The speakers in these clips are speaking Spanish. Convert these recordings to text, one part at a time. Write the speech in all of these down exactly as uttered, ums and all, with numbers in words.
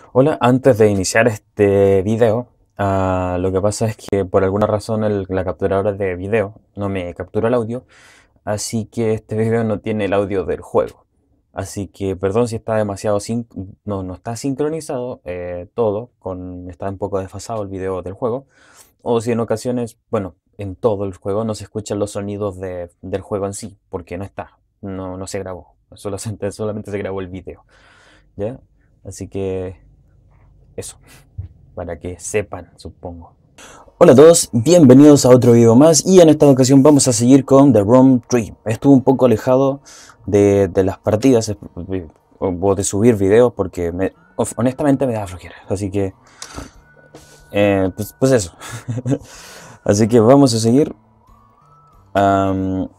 Hola, antes de iniciar este video, ah, lo que pasa es que por alguna razón el- la capturadora de video no me captura el audio, así que este video no tiene el audio del juego. Así que perdón si está demasiado sin- no, no está sincronizado eh, todo, con, está un poco desfasado el video del juego, o si en ocasiones, bueno, en todo el juego no se escuchan los sonidos de- del juego en sí, porque no está, no, no se grabó, solamente, solamente se grabó el video, ¿ya? Así que eso para que sepan, supongo. Hola a todos, bienvenidos a otro video más y en esta ocasión vamos a seguir con The Rom tres. Estuve un poco alejado de, de las partidas eh, o de subir videos porque me, honestamente me da flojera, así que eh, pues, pues eso. Así que vamos a seguir. Um,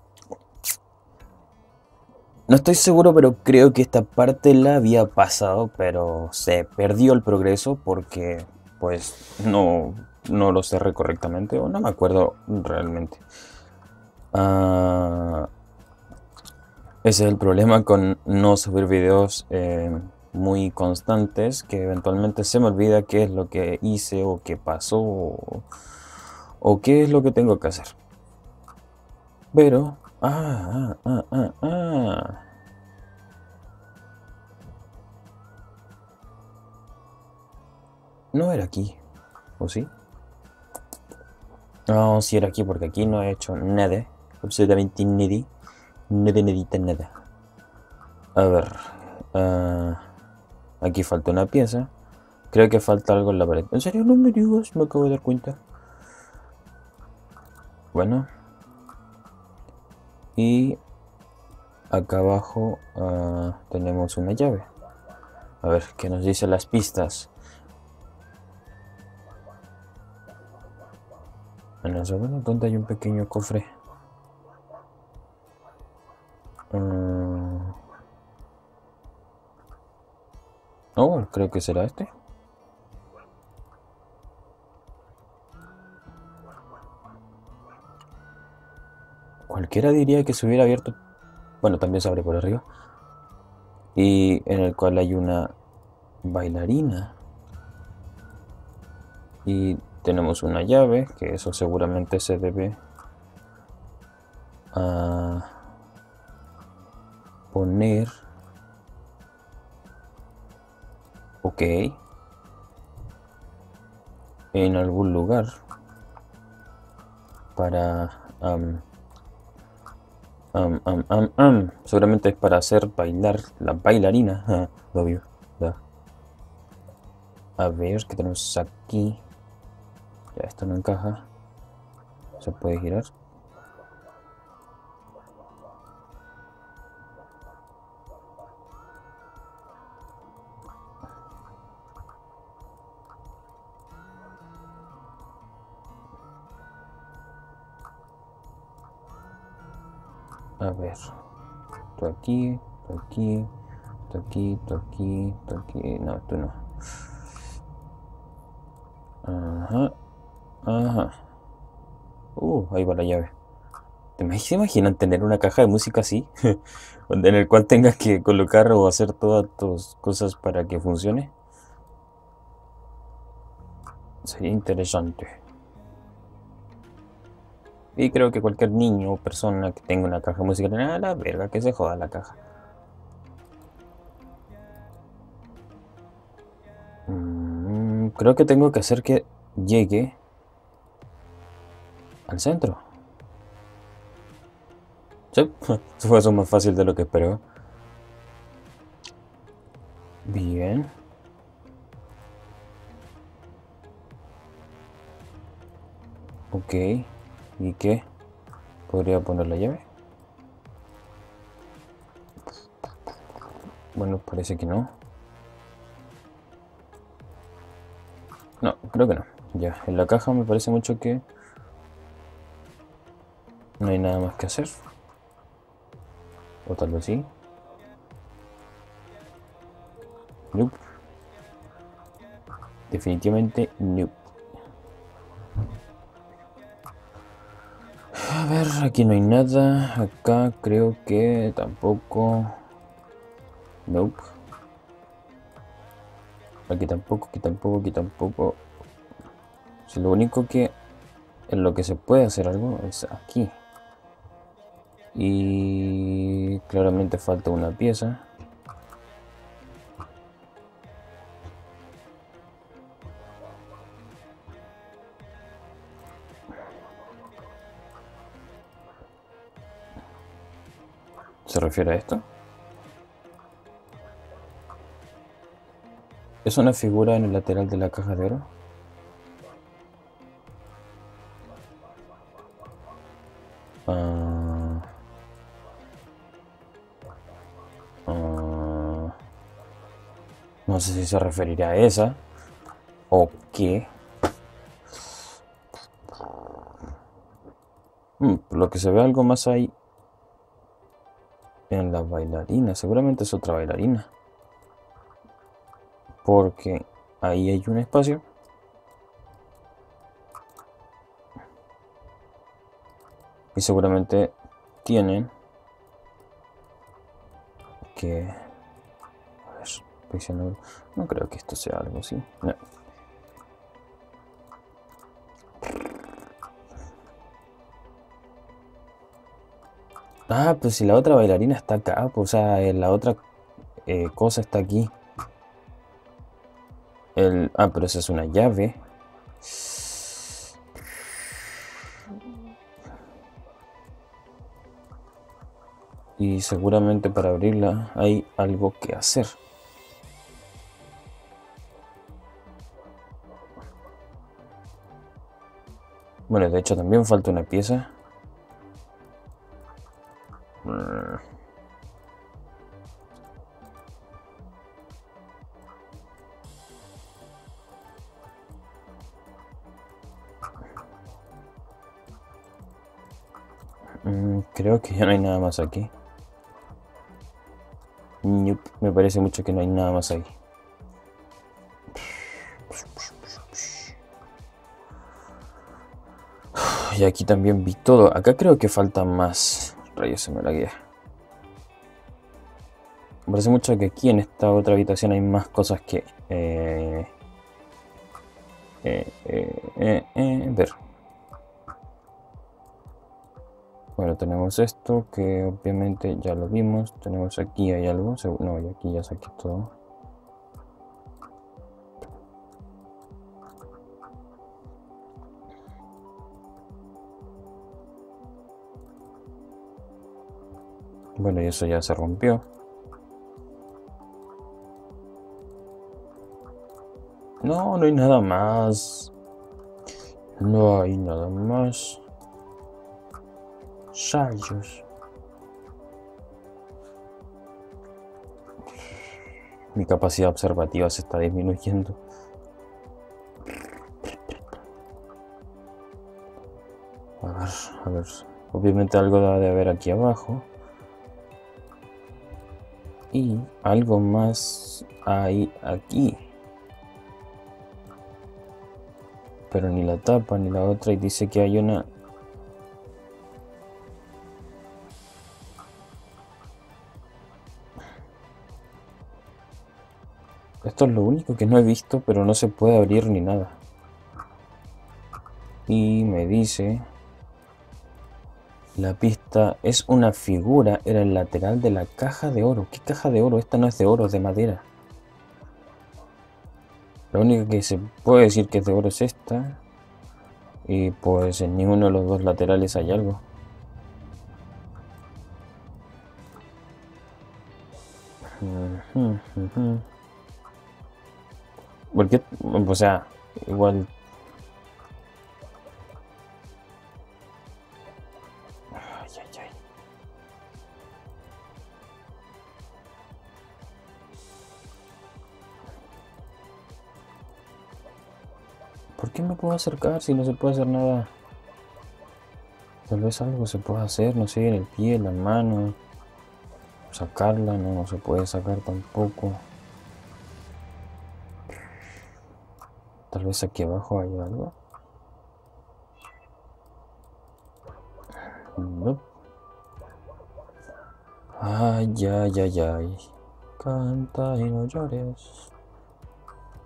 no estoy seguro, pero creo que esta parte la había pasado, pero se perdió el progreso porque pues no, no lo cerré correctamente o no me acuerdo realmente. Ah, ese es el problema con no subir videos eh, muy constantes, que eventualmente se me olvida qué es lo que hice o qué pasó o, o qué es lo que tengo que hacer. Pero... Ah, ah, ah, ah, ah. No era aquí, ¿o sí? No, sí era aquí porque aquí no he hecho nada, absolutamente nada, nada, nadita, nada. A ver, ah, aquí falta una pieza. Creo que falta algo en la pared. ¿En serio? No me digas, me acabo de dar cuenta. Bueno, y acá abajo ah, tenemos una llave. A ver, ¿qué nos dice las pistas? En la zona donde hay un pequeño cofre. Mm, oh, creo que será este. Cualquiera diría que se hubiera abierto. Bueno, también se abre por arriba. Y en el cual hay una bailarina. Y tenemos una llave, que eso seguramente se debe a poner. Ok. En algún lugar. Para... Um, um, um, um, um. Seguramente es para hacer bailar la bailarina. Obvio. Da. A ver, ¿qué tenemos aquí? Ya, esto no encaja. Se puede girar. A ver. Esto aquí, esto aquí, esto aquí, esto aquí, esto aquí. No, esto no. Ajá. Ajá. Uh, ahí va la llave. ¿Te imag- ¿Se imaginan tener una caja de música así? Donde- en el cual tengas que colocar o hacer todas tus cosas para que funcione. Sería interesante. Y creo que cualquier niño o persona que tenga una caja de música, a la verga, que se joda la caja. Mm, creo que tengo que hacer que llegue al centro. Sí, eso fue eso más fácil de lo que esperaba. Bien. Ok. ¿Y qué? ¿Podría poner la llave? Bueno, parece que no. No, creo que no. Ya, en la caja me parece mucho que no hay nada más que hacer. O tal vez sí. Nope. Definitivamente nope. A ver, aquí no hay nada. Acá creo que tampoco. Nope. Aquí tampoco, aquí tampoco, aquí tampoco. Si lo único que en lo que se puede hacer algo es aquí. Y claramente falta una pieza. ¿Se refiere a esto? ¿Es una figura en el lateral de la caja de oro? Ah, ah, no sé si se referirá a esa o qué. Mm, por lo que se ve algo más ahí en la bailarina. Seguramente es otra bailarina. Porque ahí hay un espacio. Y seguramente tienen que... A ver, presionado. No creo que esto sea algo así. No. Ah, pues si la otra bailarina está acá, pues, o sea, eh, la otra eh, cosa está aquí. El... Ah, pero esa es una llave. Y seguramente para abrirla hay algo que hacer. Bueno, de hecho también falta una pieza. Mm, creo que ya no hay nada más aquí. Nope, me parece mucho que no hay nada más ahí. Y aquí también vi todo. Acá creo que faltan más. Rayos, se me la guía. Me parece mucho que aquí en esta otra habitación hay más cosas que eh, eh, eh, eh, eh, ver. Bueno, tenemos esto que obviamente ya lo vimos. Tenemos aquí, hay algo. No, y aquí ya saqué todo. Bueno, y eso ya se rompió. No, no hay nada más. No hay nada más. Rayos. Mi capacidad observativa se está disminuyendo. A ver, a ver. Obviamente algo debe de haber aquí abajo. Y algo más hay aquí. Pero ni la tapa ni la otra. Y dice que hay una... Esto es lo único que no he visto, pero no se puede abrir ni nada. Y me dice... La pista es una figura en el lateral de la caja de oro. ¿Qué caja de oro? Esta no es de oro, es de madera. La única que se puede decir que es de oro es esta. Y pues en ninguno de los dos laterales hay algo. Porque, o sea, igual... Ay, ay, ay. ¿Por qué me puedo acercar si no se puede hacer nada? Tal vez algo se pueda hacer, no sé, en el pie, en la mano. Sacarla, no, no se puede sacar tampoco. Tal vez aquí abajo hay algo. No. Ay, ay, ay, ay. Canta y no llores.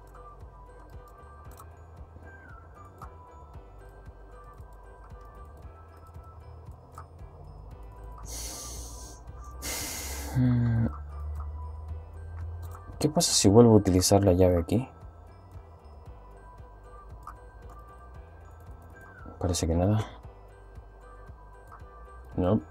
¿Qué pasa si vuelvo a utilizar la llave aquí? Parece que nada. No.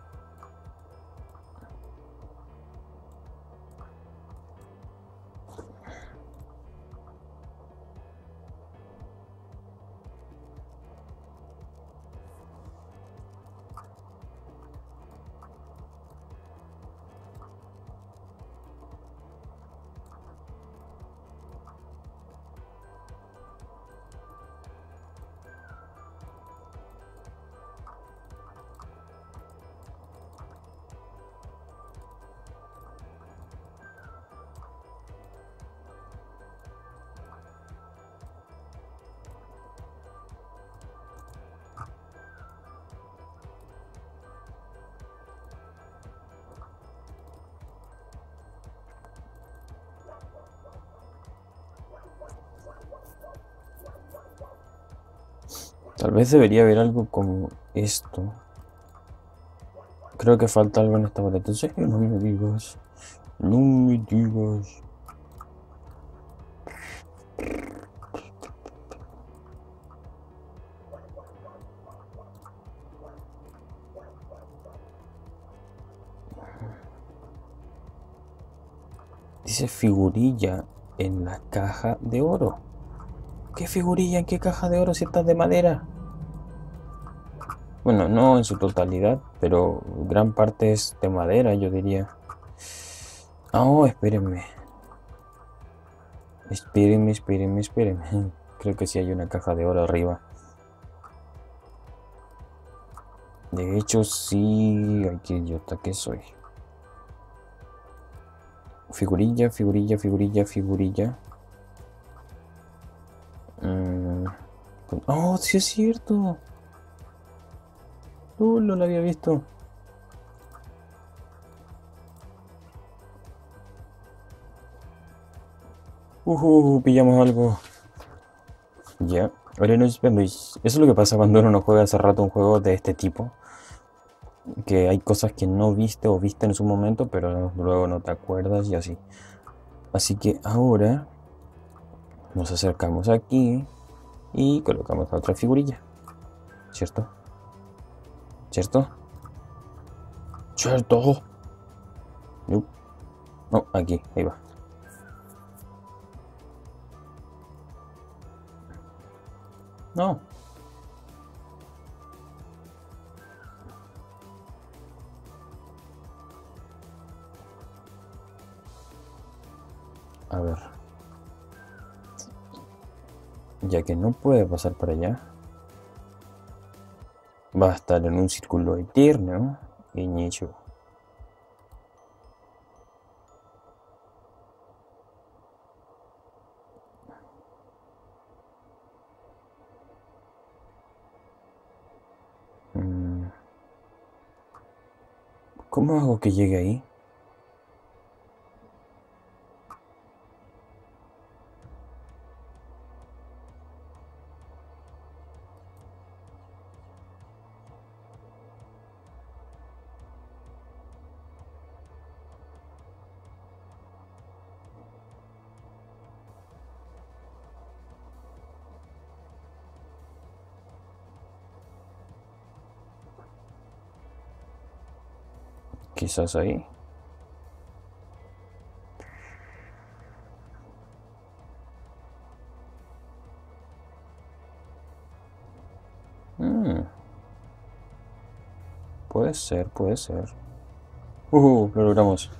Tal vez debería haber algo como esto. Creo que falta algo en esta boleta. ¿En serio? No me digas. No me digas. Dice figurilla en la caja de oro. ¿Qué figurilla en qué caja de oro si está de madera? Bueno, no en su totalidad, pero gran parte es de madera, yo diría. Oh, espérenme. Espérenme, espérenme, espérenme. Creo que sí hay una caja de oro arriba. De hecho, sí. Ay, qué idiota que soy. Figurilla, figurilla, figurilla, figurilla. Mm. Oh, sí es cierto. Uh, no lo había visto. Uh, pillamos algo. Ya, ahora nos vemos. Eso es lo que pasa cuando uno no juega hace rato un juego de este tipo. Que hay cosas que no viste o viste en su momento, pero luego no te acuerdas y así. Así que ahora nos acercamos aquí y colocamos la otra figurilla. ¿Cierto? ¿Cierto? ¿Cierto? No, no, aquí, ahí va. No. A ver. Ya que no puede pasar para allá, va a estar en un círculo eterno. Inicio. Mm. ¿Cómo hago que llegue ahí? Quizás ahí. Mm. Puede ser, puede ser. Uh, lo logramos.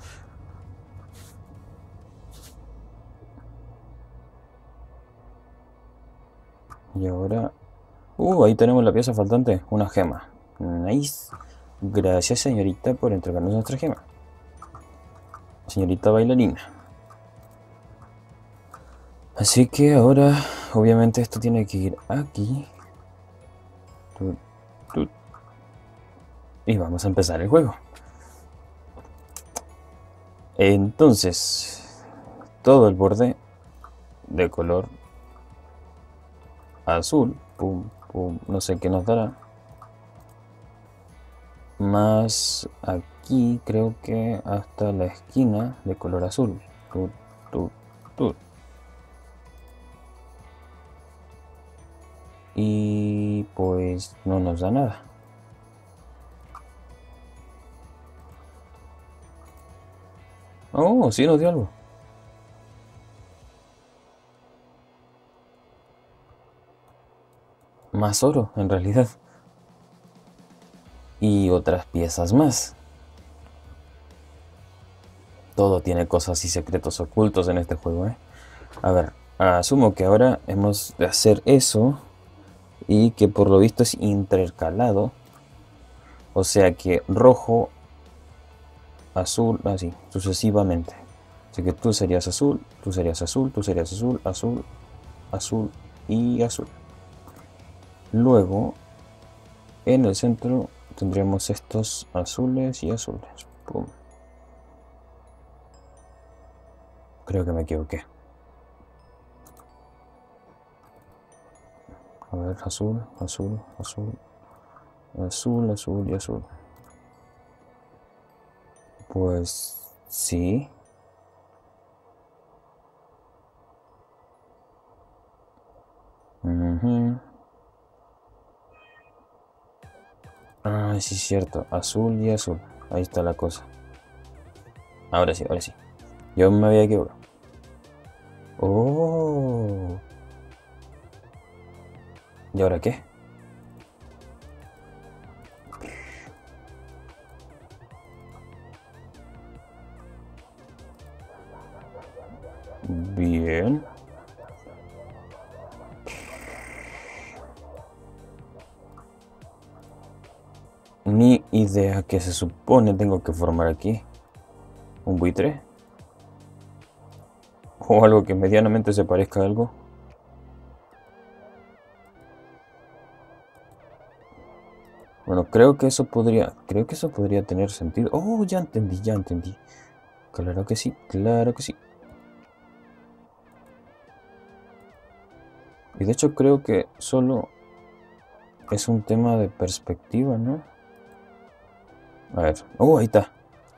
Y ahora... Uh, ahí tenemos la pieza faltante. Una gema. Nice. Gracias, señorita, por entregarnos nuestra gema. Señorita bailarina. Así que ahora, obviamente, esto tiene que ir aquí. Tut, tut. Y vamos a empezar el juego. Entonces, todo el borde de color azul, pum, pum, no sé qué nos dará. Más aquí creo que hasta la esquina de color azul. Tut, tut, Uh, Y pues no nos da nada. Oh, sí nos dio algo. Más oro, en realidad. Y otras piezas más. Todo tiene cosas y secretos ocultos en este juego, ¿eh? A ver, asumo que ahora hemos de hacer eso y que por lo visto es intercalado. O sea que rojo, azul, así, sucesivamente. Así que tú serías azul, tú serías azul, tú serías azul, azul, azul y azul. Luego, en el centro tendríamos estos azules y azules. Pum. Creo que me equivoqué. A ver, azul, azul, azul, azul, azul y azul. Pues sí. Ujú. Ah, sí es cierto. Azul y azul. Ahí está la cosa. Ahora sí, ahora sí. Yo me había equivocado. Oh. ¿Y ahora qué? Bien. Ni idea qué se supone tengo que formar aquí. ¿Un buitre? ¿O algo que medianamente se parezca a algo? Bueno, creo que eso podría, creo que eso podría tener sentido. Oh, ya entendí, ya entendí. Claro que sí, claro que sí. Y de hecho creo que solo es un tema de perspectiva, ¿no? A ver. Oh, ahí está.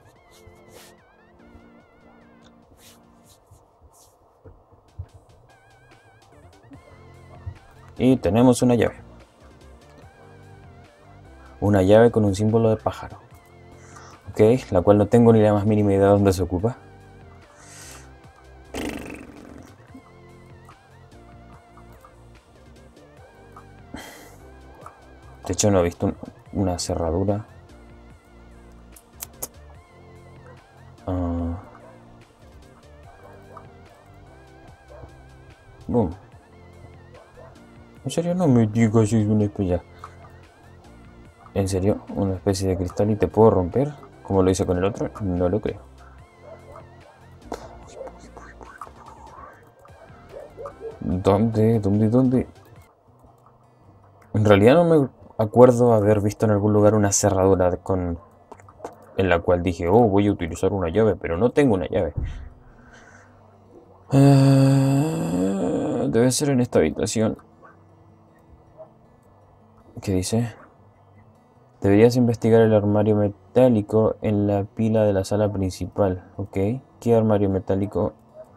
Y tenemos una llave. Una llave con un símbolo de pájaro. Ok, la cual no tengo ni la más mínima idea de dónde se ocupa. De hecho no he visto un- una cerradura. Ah, boom. En serio no me digas si es una especie. En serio, una especie de cristal y te puedo romper, como lo hice con el otro, no lo creo. ¿Dónde? ¿Dónde? ¿Dónde? En realidad no me acuerdo haber visto en algún lugar una cerradura con en la cual dije, oh, voy a utilizar una llave, pero no tengo una llave. Ah, debe ser en esta habitación. ¿Qué dice? Deberías investigar el armario metálico en la pila de la sala principal. Ok. ¿Qué armario metálico?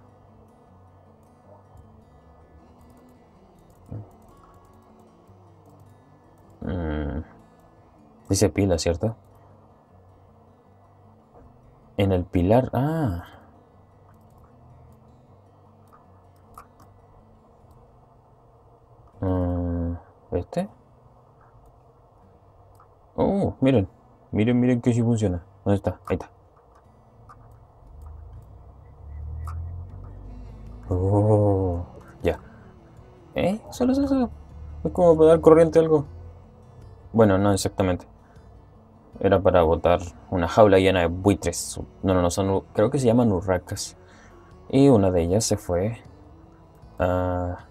Mm, dice pila, ¿cierto? En el pilar. Ah. Mm, ¿este? Oh, miren. Miren, miren que sí funciona. ¿Dónde está? Ahí está. Oh, ya. ¿Eh? Solo es eso. Es como para dar corriente a algo. Bueno, no exactamente. Era para botar una jaula llena de buitres. No, no, no, son, creo que se llaman urracas. Y una de ellas se fue a...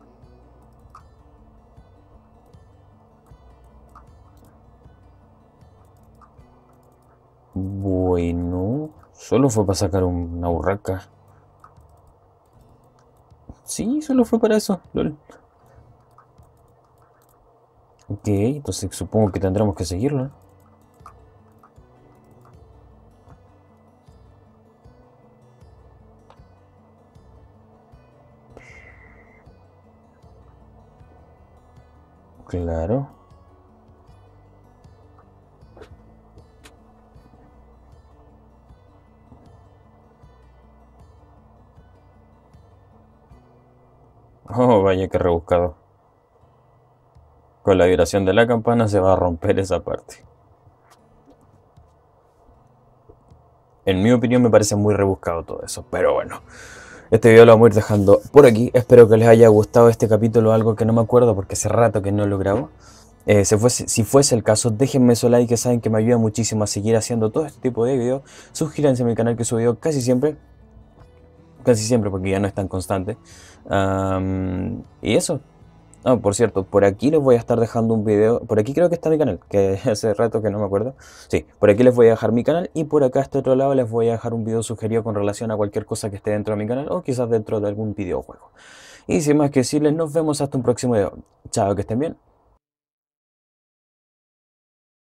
Bueno, solo fue para sacar una urraca. Sí, solo fue para eso. Lol. Ok, entonces supongo que tendremos que seguirlo, ¿no? Claro. Oh, vaya que rebuscado. Con la vibración de la campana se va a romper esa parte. En mi opinión me parece muy rebuscado todo eso, pero bueno. Este video lo vamos a ir dejando por aquí. Espero que les haya gustado este capítulo, algo que no me acuerdo porque hace rato que no lo grabo. Eh, si, fuese, si fuese el caso, déjenme su like, que saben que me ayuda muchísimo a seguir haciendo todo este tipo de videos. Suscríbanse a mi canal, que subo video casi siempre. Casi siempre, porque ya no es tan constante. Um, y eso. Ah, por cierto, por aquí les voy a estar dejando un video. Por aquí creo que está mi canal, que hace rato que no me acuerdo. Sí, por aquí les voy a dejar mi canal y por acá a este otro lado les voy a dejar un video sugerido con relación a cualquier cosa que esté dentro de mi canal o quizás dentro de algún videojuego. Y sin más que decirles, nos vemos hasta un próximo video. Chao, que estén bien.